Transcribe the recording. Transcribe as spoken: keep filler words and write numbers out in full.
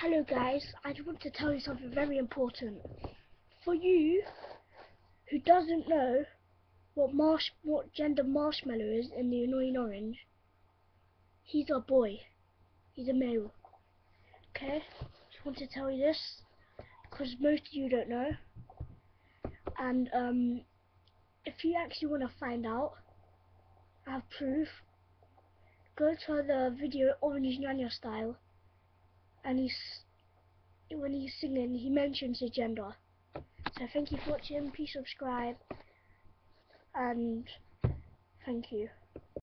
Hello guys, I just want to tell you something very important. For you who doesn't know what marsh what gender Marshmallow is in the annoying orange, he's a boy. He's a male. Okay? Just want to tell you this because most of you don't know. And um if you actually want to find out, I have proof. Go to the video Orange Nanya style, and he's when he's singing he mentions his gender. So thank you for watching, please subscribe, and thank you.